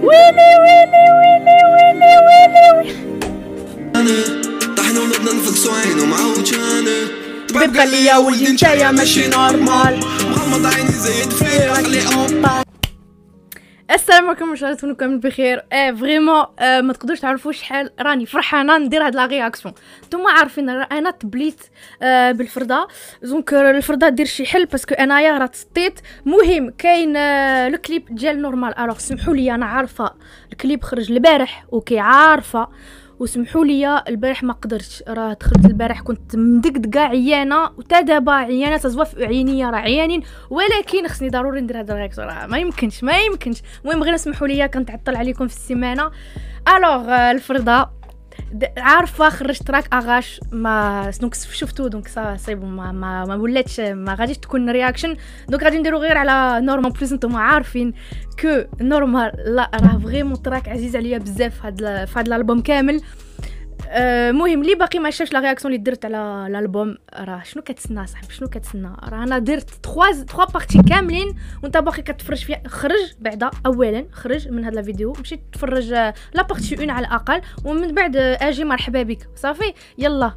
ويلي ويلي ويلي ويلي ويلي طحنا ونبدا نفقسو عينو معوجاني طبيب قال لي يا ولدي نتايا ماشي نورمال مغمض عيني زايد في عقلي اون. السلام عليكم، ان شاء الله تكونوا بخير. فريمون ما تقدروش تعرفوا شحال راني فرحانه ندير هاد لا رياكسيون. نتوما عارفين انا تبليت بالفرده، دونك الفرده دير شي حل باسكو انايا راه تسطيت. مهم كاين لو كليب ديال نورمال. الوغ سمحوا لي، انا عارفه الكليب خرج البارح اوكي، عارفه، وسمحوا لي البارح ما قدرتش. راه دخلت البارح كنت مدقدقه عيانه، وتا دابا عيانه تزوا في عينيا راه عيانين، ولكن خصني ضروري ندير هاد الرياكسيون، راه ما يمكنش. المهم غير سمحوا لي كنتعطل عليكم في السيمانه. الوغ الفرده عارفه خرجت راك اغاش ما دونك شفتو، دونك سي بون ما ولاتش ما غاديش تكون رياكشن، دونك غادي نديرو غير على نورمال بليز. نتوما عارفين كو نورمال لا راه فريمون تراك عزيز عليا بزاف في هاد الالبوم كامل. مهم اللي باقي ما شافش لا رياكسيون اللي درت على الالبوم، راه شنو كتسنى صاحبي، شنو كتسنى؟ راه انا درت 3 بارتي كاملين وانت باقي كتفرج فيها. خرج بعدا اولا خرج من هاد لا فيديو، مشيت تفرج لا بارتي 1 على الاقل، ومن بعد اجي مرحبا بك صافي. يلا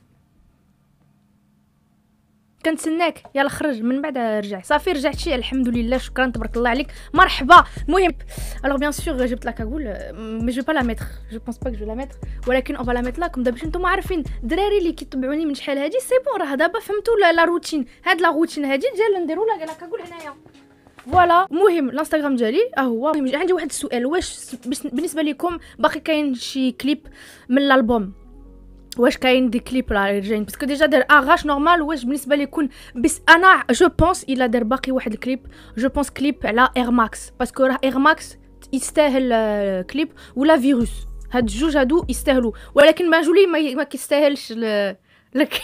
كنتسناك، يلا خرج من بعد رجع صافي. رجعتي الحمد لله، شكرا تبارك الله عليك، مرحبا. المهم الوغ بيان سور جبت لا كاغول، مي جو با لا ميتر، جو بونس با كو جو لا ميتر، ولكن اون با لا ميتر لاكم. دابا نتوما عارفين الدراري اللي كيتبعوني من شحال هادي سي بون، راه دابا فهمتوا لا روتين. هاد لا روتين هادي ديال نديرو لا كاغول هنايا فوالا. المهم الانستغرام ديالي هو. عندي واحد السؤال، واش بالنسبه لكم باقي كاين شي كليب من الالبوم؟ واش كاين دي كليب راه جايين باسكو ديجا دار اغاش نورمال؟ واش بالنسبه لي يكون بس انا جو بونس الا دار باقي واحد الكليب، جو بونس كليب على اير ماكس، باسكو راه اير ماكس يستاهل كليب، ولا فيروس. هاد الجوج هادو يستاهلوا، ولكن ماجولي ما كيستاهلش لك.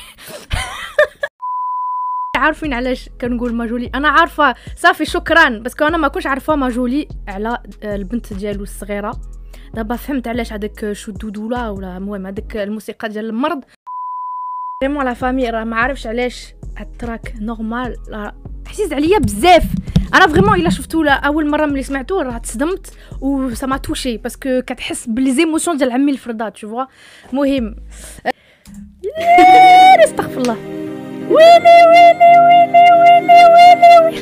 عارفين علاش كنقول ماجولي؟ انا عارفه صافي شكرا، باسكو انا ما كنتش عارفه ماجولي على البنت ديالو الصغيره. دابا فهمت علاش هذاك شدودولا ولا المهم هذاك الموسيقى ديال المرض. فريمون لا فامي راه ما عارفش علاش هاد التراك نورمال عزيز عليا بزاف. انا فريمون الا شفتو اول مره ملي سمعتو راه تصدمت و سا ما توشي، باسكو كتحس بلي زيموسيون ديال عمي الفردا تو فوا. المهم استغفر الله. ويلي ويلي ويلي ويلي ويلي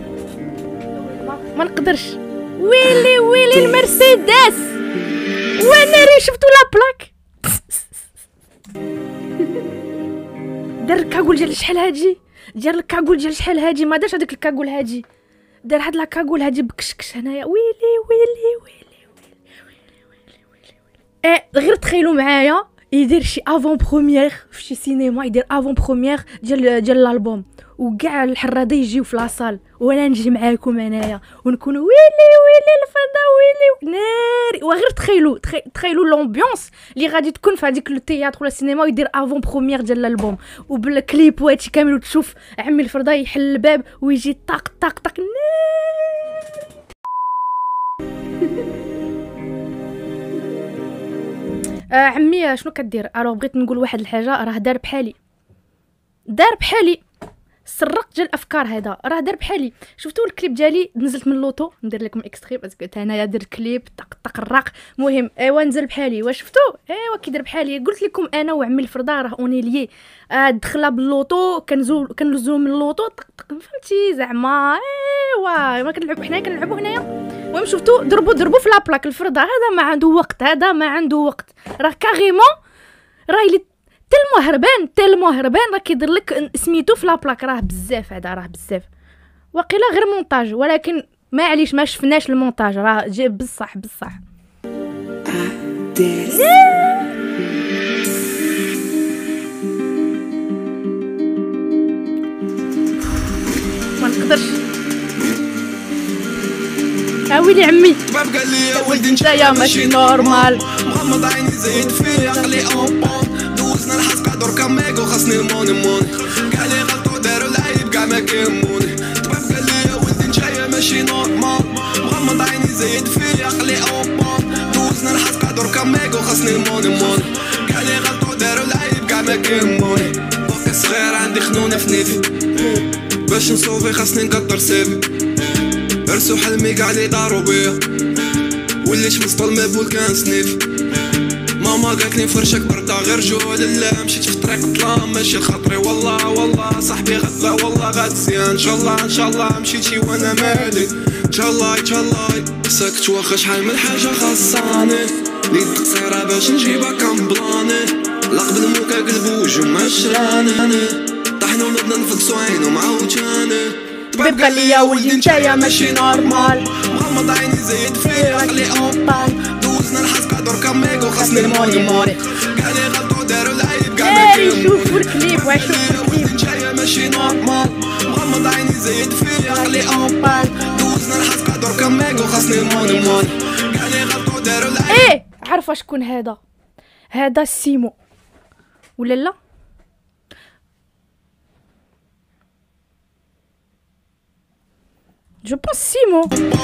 ما نقدرش. ويلي ويلي المرسيدس، وانا راه شفتو لا بلاك. دار الكاغول ديال شحال هادي، دار الكاغول ديال شحال هادي، ما دارش هذاك الكاغول هادي، دار هاد لاكاغول هادي بكشكش هنايا. ويلي ويلي ويلي ويلي ويلي. غير تخيلوا معايا يدير شي افون بروميير في شي سينما، يدير افون بروميير ديال الالبوم، وكاع الحراده يجيو في لاصال، وانا نجي معاكم انايا ونكون ويلي ويلي الفضا ويلي ناري. وغير تخيلوا لومبيونس اللي غادي تكون في هذيك التياتر ولا السينما، ويدير افون بروميير ديال الالبوم وبالكليب وهادشي كامل، وتشوف عمي الفردا يحل الباب ويجي طاق طاق طاق عمي شنو كدير؟ الوغ بغيت نقول واحد الحاجه، راه دار بحالي سرقت ديال الافكار. هذا راه دار بحالي. شفتوا الكليب ديالي نزلت من اللوطو، ندير لكم اكستري باسكو انايا درت كليب طق الراق. المهم ايوا نزل بحالي. واش شفتوا؟ ايوا كيدير بحالي. قلت لكم انا وعمي الفردا راه اوني ليي. دخله باللوطو، كنزولو من اللوطو طق فهمتي زعما. ايوا ما كنلعبوا حنايا، كنلعبوا هنايا. المهم شفتوا ضربوا في لابلاك. الفردا هذا ما عنده وقت، راه كاريمون راه اللي تلمو هربان راه كيدير لك سميتو في لابلاك. راه بزاف هذا، راه بزاف واقيلا غير مونتاج، ولكن ما عليش ما شفناش المونتاج، راه جاي بصح. ما نقدرش. ويلي عمي طباب قال لي يا ولدي نتايا ماشي نورمال، مغمض عيني زايد في عقلي اون بون. دوزنا الحسقه دركا ميغو خاصني الموني كاع لي غلطو دارو العيب كاع ما كيهموني. طباب قال لي يا ولدي نتايا ماشي نورمال، مغمض عيني زايد في عقلي اون بون. دوزنا الحسقه دركا ميغو خاصني الموني كاع لي غلطو دارو العيب كاع ما كيهموني. باقي صغير عندي خنونه في نيفي، باش نصوفي خاصني نكتر سيفي. رسو حلمي كاع لي دارو بيا، وليت مسطول مبول كنسنيف. ماما قالتلي فرشك بردا غير جوه لا مشيت في طريق الظلام ماشي خاطري والله والله صاحبي غدا والله غتزيان ان شاء الله ان شاء الله مشيتي وانا مالي ان شاء الله ان شاء الله ساكت واخا شحال من حاجه خاصاني ليد قصيره باش نجيبها كنبلاني لقب الموكا قلب وجو مشراني طحنا ولدنا نفقسو عينو معاوتاني طبيب قال لي يا ولدي نتايا ماشي نورمال مغمض عيني زايد فيه عقلي اونبال دوزنا الحسكه دركا ميكو خاصني الموني موني قالي غلطو دارو العيب كاع ما كاين شوفوا الكليب واش شوفوا الكليب نتايا ماشي نورمال مغمض عيني زايد فيه عقلي اونبال دوزنا الحسكه دركا ميكو خاصني الموني موني قالي غلطو دارو العيب. عارفه شكون هذا؟ هذا سيمو ولا لا؟ جو بونس سيمو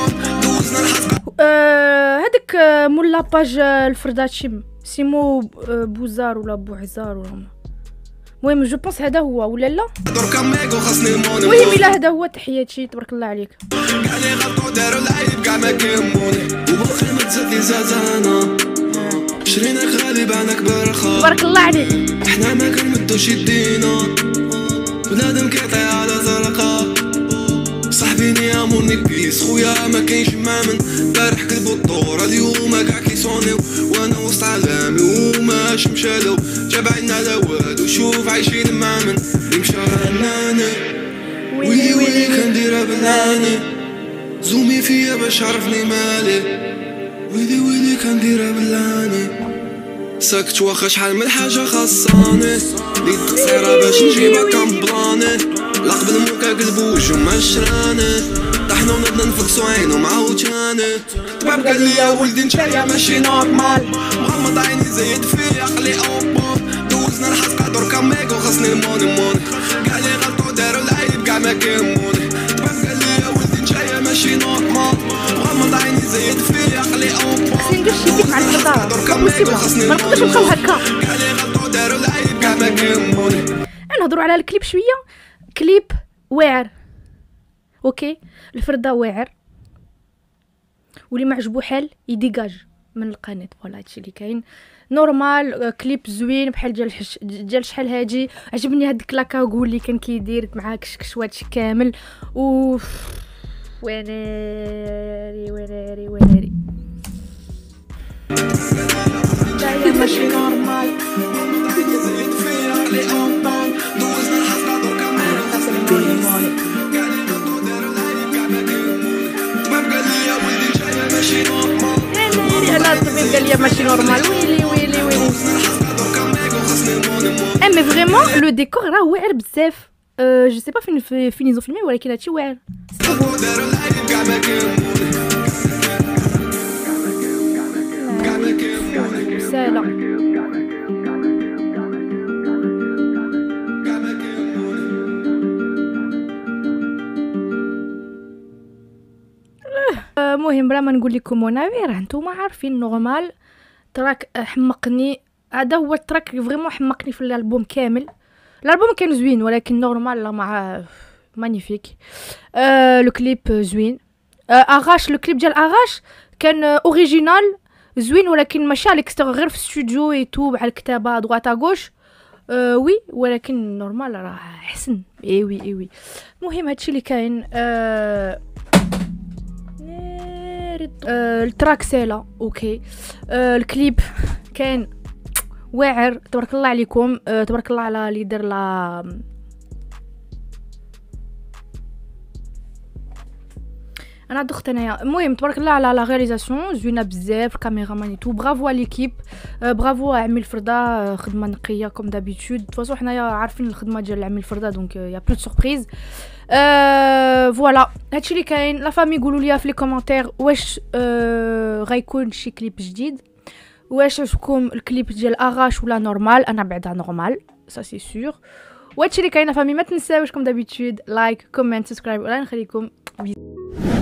هذاك مول لاباج الفرداتشي سيمو بوزار ولا بوعزار ولا المهم جو بونس هذا هو ولا لا؟ المهم الا هذا هو تحياتي تبارك الله عليك. قالي غلطو دارو العيب كاع ما كيهموني وباقي ما تزاد لي زازانا شريناك غالي بعناك برخا تبارك الله عليك. احنا ما كنمدوش يدينا بنادم كيعطي على زرقا صاحبيني يامرني بيس خويا ما كاينش مامن بارح كذبو الطور اليوم كاع كيصونيو وانا وسط عالمي وماش مشالو تابعنا على والو شوف عايشين مامن اللي مشى رناني ويلي ويلي كنديرها بناني زومي فيا باش عرفني مالي ويلي ويلي كنديرها بلاني ساكت واخا شحال من حاجه خاصاني ليد قصيره باش نجيبها كنبلاني لقب الموكا قلب وجو مشراني طحنا ونبدا نفقسو عينو معاوتاني طباب قال لي يا ولدي نتايا ماشي نورمال مغمض عيني زايد فيه عقلي اونبون دوزنا الحسكه دركا ميكو خاصني الموني موني قالي غلطو دارو العيب كاع ما كيهموني طباب قال لي يا ولدي نتايا ماشي نورمال مغمض عيني زايد فيه عقلي اونبون ندير شي بيك مع الفضاء ما نقدرش نبقاو هكا. قالي غلطو دارو العيب كاع ما كيهموني. نهضروا على الكليب شويه. كليب واعر اوكي الفرده واعر واللي ما عجبو حال يديجاج من القناه. فوالا هادشي اللي كاين نورمال. كليب زوين بحال ديال شحال هادي عجبني هاد لاكاغول اللي كان كيدير مع كشكش وهادشي كامل و ويناري ويناري ويناري جايه ماشي نورمال انا الطبيب قال لي ماشي نورمال ويلي ويلي ويلي. مي فريمون لو ديكور راه واعر بزاف. جو سي با فين يزو فيلمي ولكن هادشي واعر سالا. مهم بلا ما نقول لكم ونافي راه نتوما عارفين نورمال تراك حمقني. هذا هو التراك فريمون حمقني في الالبوم كامل. الالبوم كان زوين ولكن نورمال لا مع مانيفيك. لو كليب زوين. اغاش لو كليب ديال اغاش كان اوريجينال زوين ولكن ماشي على الاكستر غير في الاستوديو ايتو مع الكتابه دغوات غوش وي ولكن نورمال راه احسن. اي وي اي وي. المهم هادشي اللي كاين. التراك سالا اوكي. الكليب كان واعر تبارك الله عليكم. تبارك الله على اللي دار لا انا دخت انايا. المهم تبارك الله على لا رياليزاسيون زوينه بزاف الكاميرا مانيتو. برافو على ليكيب برافو عمي الفرده خدمه نقيه كوم دابيتود. دفاصو حنايا عارفين الخدمه ديال عمي الفرده دونك يا بلو سوربريز. فوالا هادشي اللي كاين. لا فامي قولوا لي في لي كومونتير واش غيكون شي كليب جديد واش عجبكم الكليب ديال اغاش ولا نورمال. انا بعدا نورمال سا سي سور. وهادشي اللي كاين فامي ما تنساوش كوم دابيتود لايك كومنت سبسكرايب ولا نخليكم